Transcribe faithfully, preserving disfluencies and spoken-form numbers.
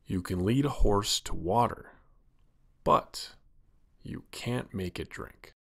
You can lead a horse to water, but you can't make it drink.